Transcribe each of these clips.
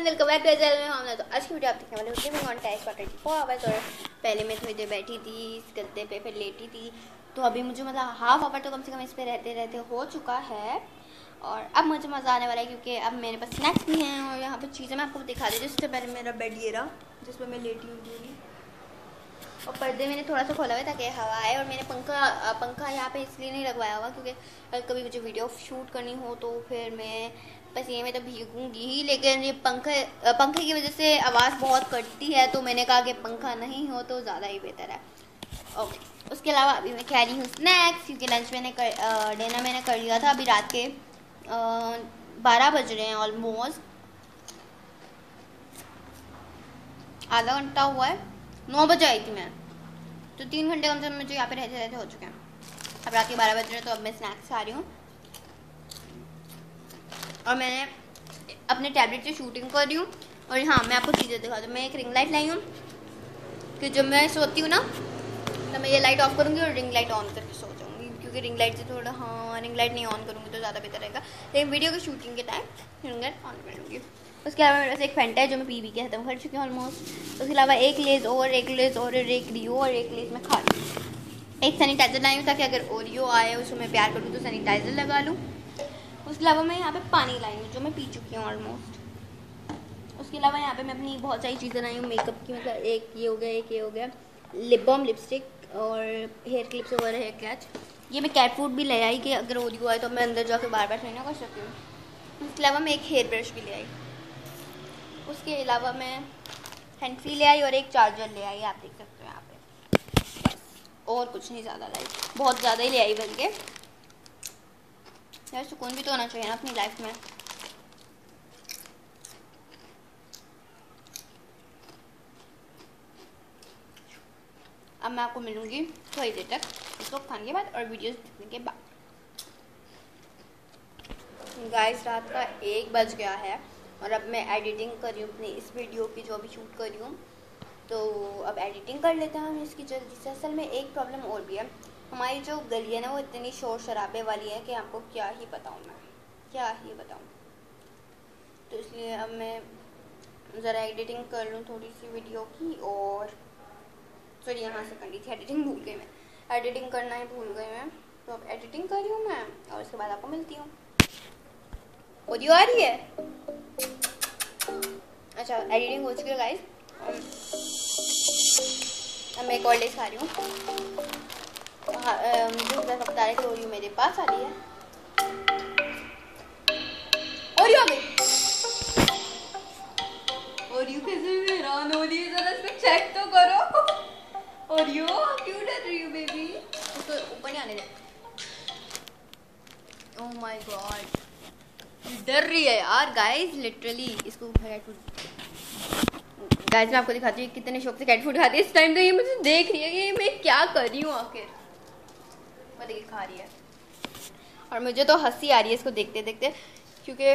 Welcome back to channel में हमने। तो आज की वीडियो आप देखने वाले हो living on time for 24 hours. और पहले मैं थोड़ी देर बैठी थी इस गद्दे पे, फिर लेटी थी। तो अभी मुझे मतलब हाफ आवर तो कम से कम इस पे रहते रहते हो चुका है। और अब मुझे मज़ा आने वाला है क्योंकि अब मेरे पास स्नैक्स भी हैं और यहाँ पर चीज़ें मैं आपको दिखा दी। जिससे पहले मेरा बेड ये रहा जिसमें मैं लेटी हूँ पूरी, और पर्दे मैंने थोड़ा सा खोला हुआ ताकि हवा आए। और मैंने पंखा यहाँ पे इसलिए नहीं लगवाया हुआ क्योंकि कभी मुझे वीडियो शूट करनी हो तो फिर मैं पसीने में तो भीगूंगी ही, लेकिन ये पंखे की वजह से आवाज़ बहुत कटती है। तो मैंने कहा कि पंखा नहीं हो तो ज़्यादा ही बेहतर है। ओके, उसके अलावा अभी मैं खा रही हूँ स्नैक्स क्योंकि लंच डिनर मैंने कर लिया था। अभी रात के 12 बज रहे हैं ऑलमोस्ट, आधा घंटा हुआ है। 9 बजे आई थी मैं, तो 3 घंटे कम से कम मुझे यहाँ पे रहते रहते हो चुके हैं। अब रात के 12 बज रहे हैं तो अब मैं स्नैक्स खा रही हूँ। और मैंने अपने टैबलेट से शूटिंग कर रही हूँ। और हाँ, मैं आपको चीज़ें दिखा दूँ। मैं एक रिंग लाइट लाई हूँ कि जब मैं सोती हूँ ना तो मैं ये लाइट ऑफ करूँगी और रिंग लाइट ऑन करके सो जाऊँगी, क्योंकि रिंग लाइट से थोड़ा, हाँ, रिंग लाइट नहीं ऑन करूँगी तो ज़्यादा बेहतर रहेगा। लेकिन वीडियो की शूटिंग के टाइम रिंग लाइट ऑन कर लूँगी। उसके अलावा मेरे पास एक फेंटा है जो मैं पी के ख़त्म कर चुकी हूँ ऑलमोस्ट। उसके अलावा एक लेज़ और एक रियो और एक लेज़ मैं खा रही हूँ। एक सैनिटाइज़र लाई हूँ ताकि अगर ओरियो आए उसको मैं प्यार करूँ तो सैनिटाइज़र लगा लूँ। उसके अलावा मैं यहाँ पे पानी लाई हूँ जो मैं पी चुकी हूँ ऑलमोस्ट। उसके अलावा यहाँ पे मैं अपनी बहुत सारी चीज़ें लाई हूँ मेकअप की, मतलब एक ये हो गया लिप बाम, लिपस्टिक और हेयर क्लिप्स वगैरह, हेयर कैच। ये मैं कैट फूड भी ले आई कि अगर ओरियो आए तो मैं अंदर जाकर बार बार ना कर सकती हूँ। उसके अलावा मैं एक हेयर ब्रश भी ले आई। उसके अलावा मैं हैंड फ्री ले आई और एक चार्जर ले आई, आप देख सकते हो यहाँ पे। बस और कुछ नहीं ज़्यादा लाई, बहुत ज़्यादा ही ले आई बल्कि। यार सुकून भी तो होना चाहिए ना अपनी लाइफ में। अब मैं आपको मिलूंगी थोड़ी देर तक इसको खाने के बाद और वीडियोस देखने के बाद। गाइस, रात का 1 बज गया है और अब मैं एडिटिंग कर रही हूँ अपनी इस वीडियो की जो अभी शूट कर रही हूँ। तो अब एडिटिंग कर लेते हैं हम इसकी जल्दी से। असल में एक प्रॉब्लम और भी है, हमारी जो गली है ना वो इतनी शोर शराबे वाली है कि आपको क्या ही बताऊँ मैं, क्या ही बताऊँ। तो इसलिए अब मैं ज़रा एडिटिंग कर लूँ थोड़ी सी वीडियो की। और सॉरी, यहाँ से करनी थी एडिटिंग, भूल गई मैं, एडिटिंग करना ही भूल गई मैं। तो अब एडिटिंग कर रही हूँ मैं और उसके बाद आपको मिलती हूँ। ऑडियो आ रही है? अच्छा, एडिटिंग हो चुकी है गाइस। अब मैं एक और लेस खा रही हूँ। मुझे ज़रा बता रहे कि ऑडियो मेरे पास आ रही है। ऑडियो आ गई। ऑडियो कैसे हैरान हो रही है, ज़रा इसको चेक तो करो। ऑडियो क्यों डर रही हो बेबी? उसको ऊपर नहीं आने दे। ओह माय गॉड, डर रही है यार गाइस, लिटरली। इसको कैट फूड, गाइस मैं आपको दिखाती हूँ कितने शौक से कैट फूड खाती है। इस टाइम तो ये मुझे देख रही है कि मैं क्या कर रही हूँ आखिर। मैं देखिए खा रही है और मुझे तो हंसी आ रही है इसको देखते देखते, क्योंकि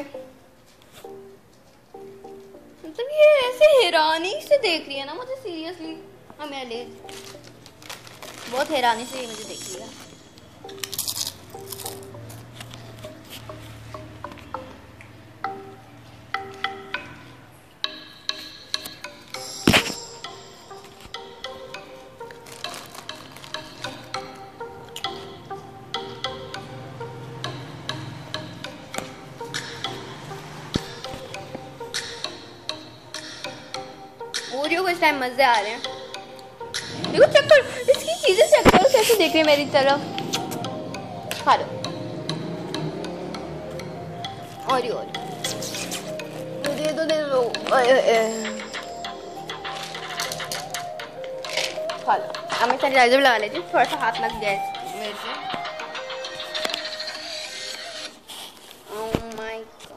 मतलब ये ऐसे हैरानी से देख रही है ना मुझे, सीरियसली। हाँ, मेरा ले बहुत हैरानी से ये मुझे देख रही है। ओरियो को इस टाइम मजे आ रहे हैं। देखो, चेक करो इसकी चीजें, चेक करो कैसे देख रही है मेरी तरफ। खा लो ओरियो, दे दो खा लो। अब मैं सैनिटाइजर लगा लेती हूँ, थोड़ा सा हाथ लग गया है मेरे से। ओह माय गॉड,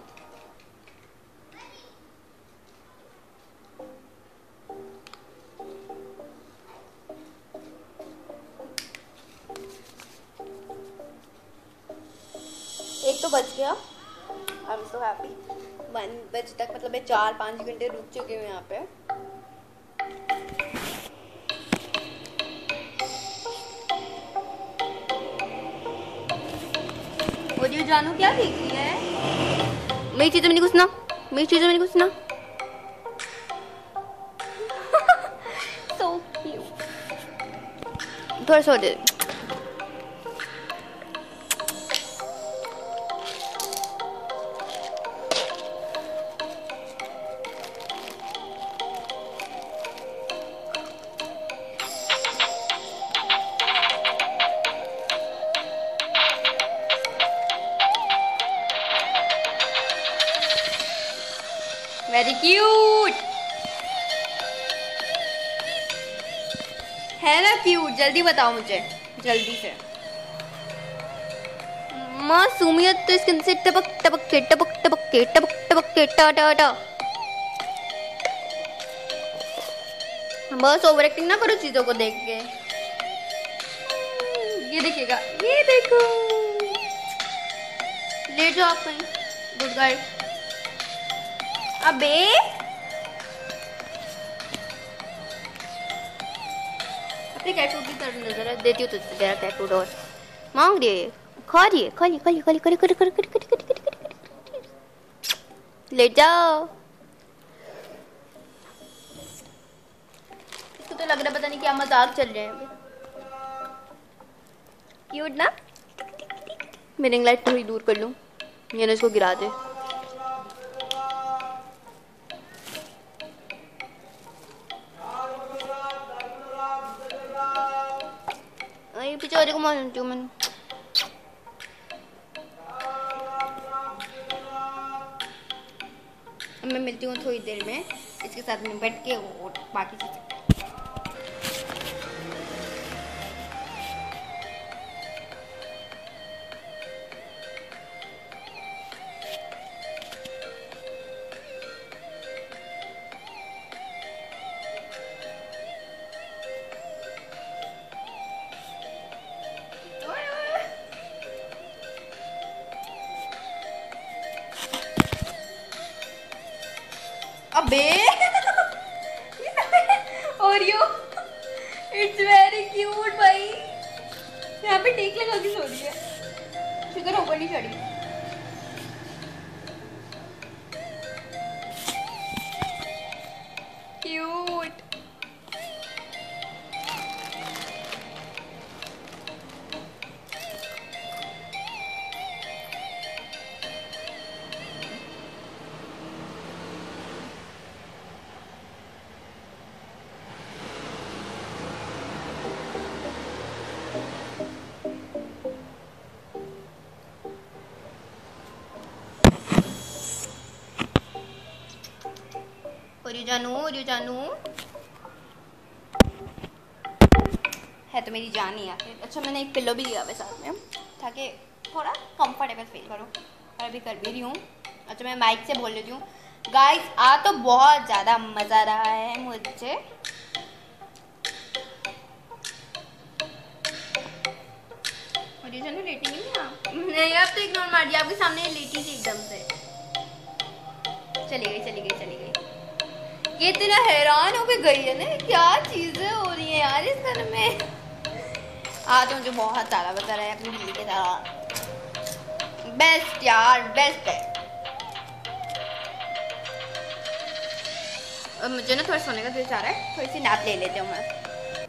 एक तो बच गया। I am so happy. 1 बजे तक मतलब मैं 4-5 घंटे रुक चुकी हूँ यहाँ पे। और ये जानू क्या देख रही है? मेरी चीज़ों में नहीं घुसना, मेरी चीज़ों में नहीं घुसना। थोड़ा सा दे। वेरी क्यूट है ना, क्यूट। जल्दी बताओ मुझे, जल्दी से। मासूमियत तो स्किन से टपक टपक के टपक टपक के टपक टपक के टा टा टा। बस ओवर एक्टिंग ना करो चीजों को देख के। ये देखिएगा, ये देखो, ले जाओ आप कहीं। Good girl. अबे अपने कैट फूड की तरफ नजर देती हूँ तुझसे। तेरा कैट फूड और मांग रही है, खा रही है, खा रही ले जाओ। इसको तो लग रहा पता नहीं क्या मजाक चल रहे हैं। क्यूट ना। मैं रिंग लाइट थोड़ी दूर कर लूँ, ये ना इसको गिरा दे। बेचारे को मानती हूँ मैंने। मैं मिलती हूँ थोड़ी देर में इसके साथ में बैठ के और बाकी चीजें। अबे ओरियो, इट्स वेरी क्यूट भाई। यहाँ पे टेक लगा के सो रही है, शुगर ऊपर नहीं चढ़ी। क्यूट। ओरियो जानू है तो मेरी जान ही आखिर। अच्छा मैंने एक पिल्लो भी लिया हुआ साथ में ताकि थोड़ा कंफर्टेबल फील करो, और अभी कर भी रही हूँ। अच्छा मैं माइक से बोल लेती हूँ गाइस, आ तो बहुत ज़्यादा मज़ा रहा है मुझे। ओरियो जानू लेटी नहीं, आप तो इग्नोर मार दिया, आपके सामने लेटी थी एकदम से। चली गई। ये इतना हैरान होके गई है ना, क्या चीजें हो रही है यार इस घर में। आज मुझे बहुत सारा बता रहा है अपनी बिल्ली के साथ। बेस्ट यार, बेस्ट है। और मुझे ना थोड़ा सोने का दिल चाह रहा है, थोड़ी सी नैप ले लेती हूँ मैं।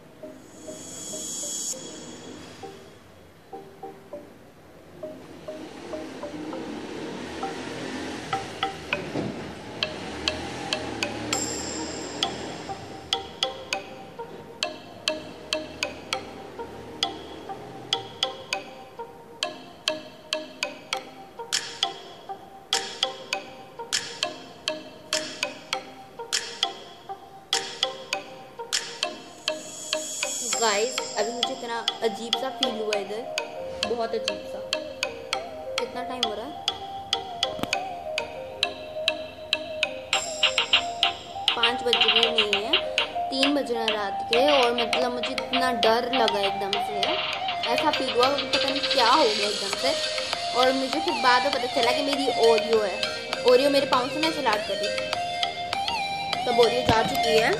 गाइस अभी मुझे इतना अजीब सा फील हुआ इधर, बहुत अजीब सा। कितना टाइम हो रहा है? 5 बज रहे नहीं है, 3 बज रहे हैं रात के। और मतलब मुझे इतना डर लगा एकदम से, ऐसा फील हुआ पता नहीं क्या हो गया एकदम से। और मुझे फिर बाद में पता चला कि मेरी ओरियो है। ओरियो मेरे पाँव से ना स्टार्ट करी, तब ओरियो जा चुकी है।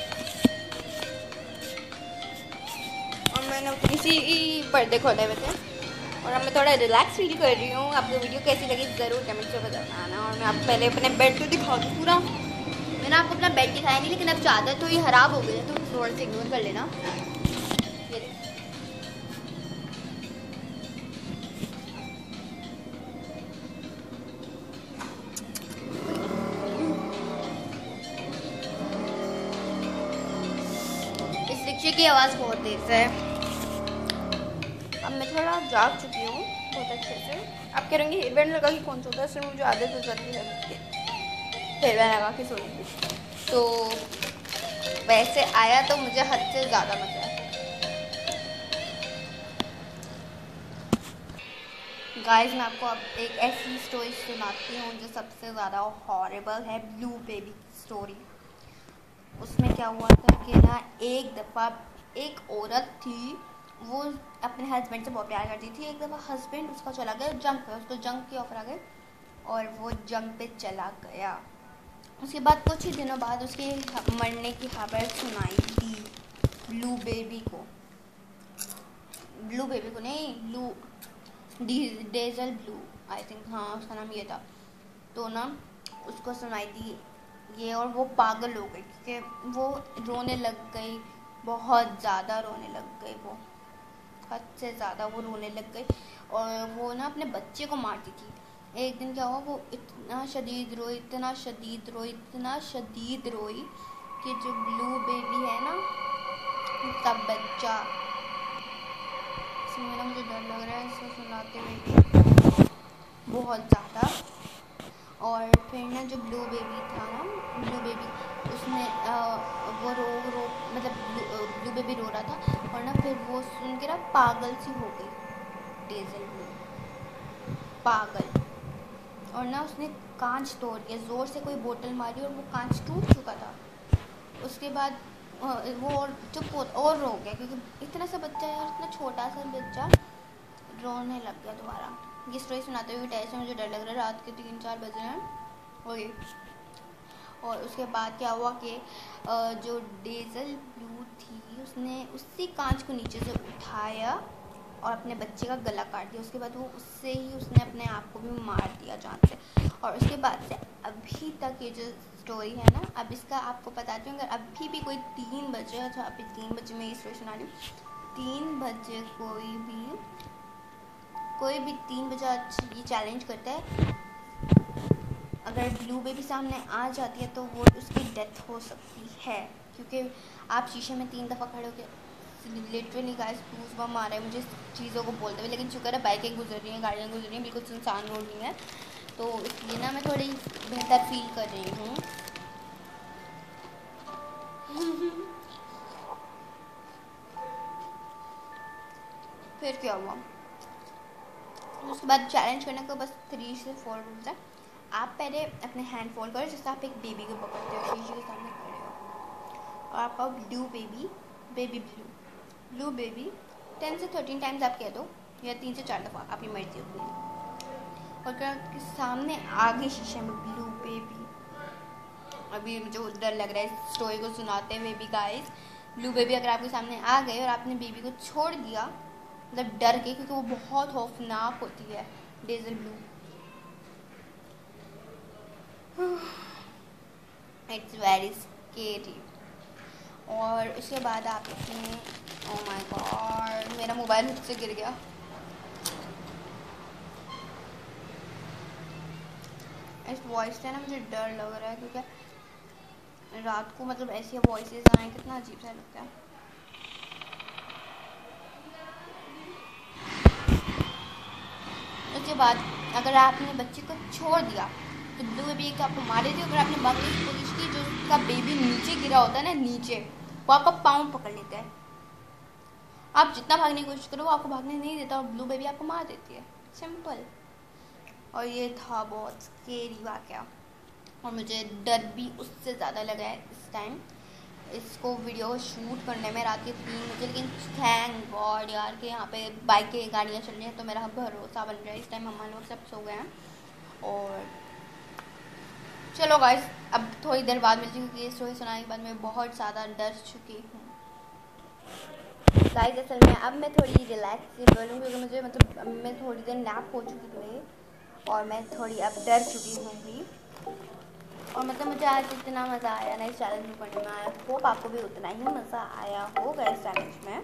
मैंने किसी पर्दे खोले हुए थे और अब मैं थोड़ा रिलैक्स फील कर रही हूँ। आपको वीडियो कैसी लगी ज़रूर कमेंट में बताना। और मैं आपको पहले अपने बेड तो दिखा दूँ पूरा। मैंने आपको अपना बेड दिखाया नहीं, लेकिन अब चादर थोड़ी ख़राब हो गई है तो थोड़ा सा इग्नोर कर लेना। ये पीछे की आवाज़ बहुत तेज है। अब मैं थोड़ा जाग चुकी हूँ बहुत अच्छे से। आप कह रहे हेयर बैंड लगा के कौन सोता है, सिर्फ मुझे आदत हो जाती है हेयर बैंड लगा के सोने की। तो वैसे आया तो मुझे हद से ज़्यादा मज़ा है। गाइस मैं आपको अब एक ऐसी स्टोरी सुनाती हूँ जो सबसे ज़्यादा हॉरिबल है, ब्लू बेबी स्टोरी। उसमें क्या हुआ था कि ना एक दफ़ा एक औरत थी, वो अपने हस्बैंड से बहुत प्यार करती थी। एक दफ़ा हस्बैंड उसका चला गया जंग पे, उसको जंग की ऑफर आ गई और वो जंग पे चला गया। उसके बाद कुछ ही दिनों बाद उसके मरने की खबर सुनाई दी ब्लू बेबी को। ब्लू बेबी को नहीं, ब्लू डेजल ब्लू, आई थिंक, हाँ उसका नाम ये था। तो ना उसको सुनाई दी ये और वो पागल हो गई क्योंकि वो रोने लग गई, बहुत ज़्यादा रोने लग गई, वो हद से ज़्यादा वो रोने लग गई और वो ना अपने बच्चे को मारती थी। एक दिन क्या हुआ, वो इतना शदीद रोई, इतना शदीद रोई, इतना शदीद रोई कि जो ब्लू बेबी है ना, उसका बच्चा, इसमें ना मुझे डर लग रहा है इसको सुनाते हुए बहुत ज़्यादा। और फिर ना जो ब्लू बेबी था ना, ब्लू बेबी उसने वो रो मतलब ब्लू बेबी रो रहा था और ना फिर वो सुन के ना पागल सी हो गई, डेजल ब्लू पागल। और ना उसने कांच तोड़ दिया, ज़ोर से कोई बोतल मारी और वो कांच टूट चुका था। उसके बाद वो और चुप और रो गया क्योंकि इतना सा बच्चा यार, इतना छोटा सा बच्चा रोने लग गया दोबारा। ये स्टोरी सुनाते हुए टेंशन मुझे डर लग रहा है, रात के 3-4 बज रहे हैं। ओके, और उसके बाद क्या हुआ कि जो डेजल ब्लू थी उसने उसी कांच को नीचे से उठाया और अपने बच्चे का गला काट दिया। उसके बाद वो उससे ही उसने अपने आप को भी मार दिया जान से। और उसके बाद से अभी तक ये जो स्टोरी है ना, अब इसका आपको बताती हूँ, अगर अभी भी कोई 3 बजे, अच्छा अभी 3 बजे मैं ये स्टोरी सुना रही हूँ, 3 बजे कोई भी 3 बजे ये चैलेंज करता है, अगर ब्लू बेबी सामने आ जाती है तो वो उसकी डेथ हो सकती है क्योंकि आप शीशे में 3 दफ़ा खड़े होकर लिटरली गाइस गूज़ बम्स आ रहे हैं मुझे चीज़ों को बोलते हुए। लेकिन शुक्र है बाइकें गुजर रही हैं, गाड़ियाँ गुजर रही हैं, बिल्कुल सुनसान रोड नहीं है, तो इसलिए ना मैं थोड़ी बेहतर फील कर रही हूँ। फिर क्या हुआ, उसके बाद चैलेंज करने को बस 3 से 4 रूल्स है। आप पहले अपने हैंड फोल्ड करो जैसे आप एक बेबी को पकड़ते हो, शीशे के सामने खड़े हो, और आपका blue baby, baby blue baby 10 से 13 टाइम्स आप कह दो, या 3 से 4 दफ़ा, आपकी मर्जी उतनी। और अगर आपके सामने आगे शीशे में ब्लू बेबी, अभी मुझे डर लग रहा है स्टोरी को सुनाते हुए भी गाइस, ब्लू बेबी अगर आपके सामने आ गए और आपने बेबी को छोड़ दिया, मतलब डर के, क्योंकि वो बहुत खौफनाक होती है डेजल ब्लू, इट्स वेरी स्केरी। और उसके बाद आपने, ओह माय गॉड मेरा मोबाइल मुझसे गिर गया। इस वॉइस से ना मुझे डर लग रहा है क्योंकि रात को मतलब ऐसी वॉइसेस आए कितना अजीब सा लगता है। उसके बाद अगर आपने बच्चे को छोड़ दिया तो ब्लू बेबी को आपको मार देती है। अगर आपने भागने की कोशिश की, जो उसका बेबी नीचे गिरा होता है ना, नीचे, वो आपका पाँव पकड़ लेता है। आप जितना भागने की कोशिश करो वो आपको भागने नहीं देता और ब्लू बेबी आपको मार देती है, सिंपल। और ये था बहुत स्केरी वाक़या और मुझे डर भी उससे ज़्यादा लगा है इस टाइम इसको वीडियो को शूट करने में रात के 3 बजे। लेकिन थैंक गॉड यार कि यहाँ पे बाइकें गाड़ियाँ चल रही हैं तो मेरा भरोसा बन रहा है। इस टाइम हम लोग सब सो गए हैं और चलो गाइस अब थोड़ी देर बाद मिलती हूँ क्योंकि ये स्टोरी सुनाने के बाद मैं बहुत ज़्यादा डर चुकी हूँ। गाइस असल में अब मैं थोड़ी रिलैक्स बोलूँ क्योंकि मुझे मतलब अब मैं थोड़ी देर नैप हो चुकी थी और मैं थोड़ी अब डर चुकी हूँ भी। और मतलब मुझे आज इतना मज़ा आया ना इस चैलेंज में करने में, आई होप आपको भी उतना ही मज़ा आया होगा इस चैलेंज में।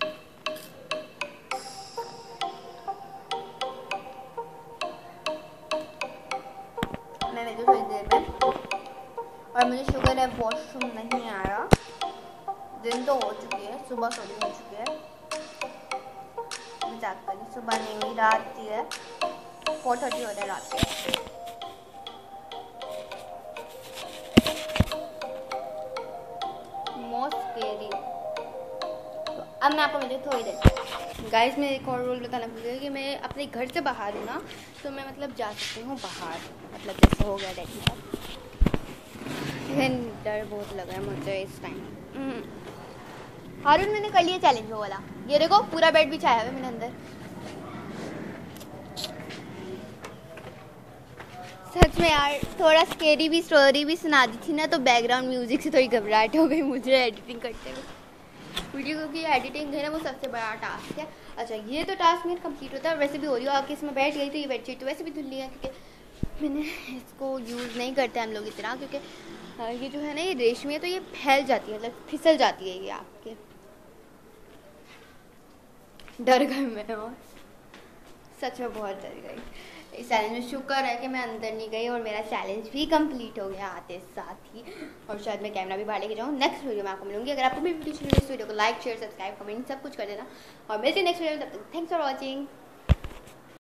मैं मिलती हूँ थोड़ी देर में और मुझे शुगर है वॉशरूम नहीं आया, दिन तो हो चुकी है, सुबह थोड़ी हो चुकी है, मजाक करी, सुबह नहीं हुई, रात ही है, 4:30 हो रहा है रात के। Most scary. तो अब मैं आपको मिली थोड़ी देर। गाइस मैं एक और रूल बताना भूल गई कि मैं अपने घर से बाहर हूँ ना, तो मैं मतलब जा सकती हूँ बाहर, मतलब जैसे हो गया डैडी का। लेकिन डर बहुत लग रहा है मुझे इस टाइम। हारून मैंने कर लिया चैलेंज वो वाला, ये देखो पूरा बेड बिछाया हुआ मैंने अंदर। सच में यार थोड़ा स्केरी भी स्टोरी भी सुना दी थी ना, तो बैकग्राउंड म्यूजिक से थोड़ी घबराहट हो गई मुझे एडिटिंग करते हुए। वीडियो की एडिटिंग है ना, वो सबसे बड़ा टास्क है। अच्छा ये तो टास्क मेरा कंप्लीट होता है, वैसे भी हो रही हो आके इसमें बैठ गई, तो ये बेडशीट तो वैसे भी धुल लिया, क्योंकि मैंने इसको यूज़ नहीं करते हम लोग इतना, क्योंकि ये जो है ना ये रेशमी है, तो ये फैल जाती है, मतलब फिसल जाती है ये आपके। डर गई मैं, और सच में बहुत डर गई इस चैलेंज में। शुक्र है कि मैं अंदर नहीं गई और मेरा चैलेंज भी कंप्लीट हो गया आते साथ ही। और शायद मैं कैमरा भी बाहर लेके जाऊँ। नेक्स्ट वीडियो में आपको मिलूंगी। अगर आपको मेरी वीडियो अच्छी लगी, इस वीडियो को लाइक शेयर सब्सक्राइब कमेंट सब कुछ कर देना, और मिलते हैं नेक्स्ट वीडियो में। तब तक थैंक्स फॉर वॉचिंग।